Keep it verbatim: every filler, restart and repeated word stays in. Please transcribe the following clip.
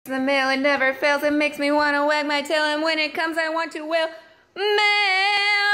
The mail, it never fails. It makes me want to wag my tail. And when it comes, I want to wail. Mail.